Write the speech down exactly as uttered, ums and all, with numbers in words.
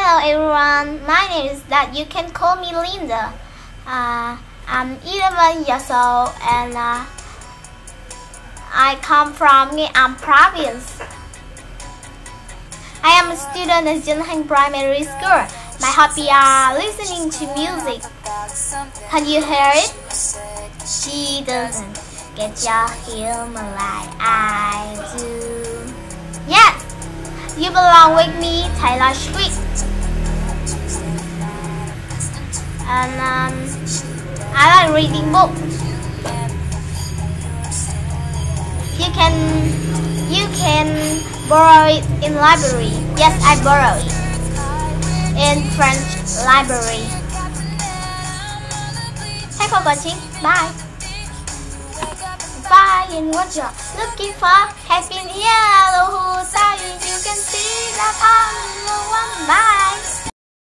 Hello everyone, my name is that you can call me Linda. Uh, I'm eleven years old and uh, I come from Nghệ province. I am a student at Dân Hành Primary School. My hobby are listening to music. Can you hear it? She doesn't get your humor like I do. Yes, you belong with me, Taylor Swift. And um, I like reading books. You can you can borrow it in library. Yes, I borrow it in French library. Thanks for watching. Bye. Bye. And what you're looking for has been yellow. Who's you can see that I'm the one.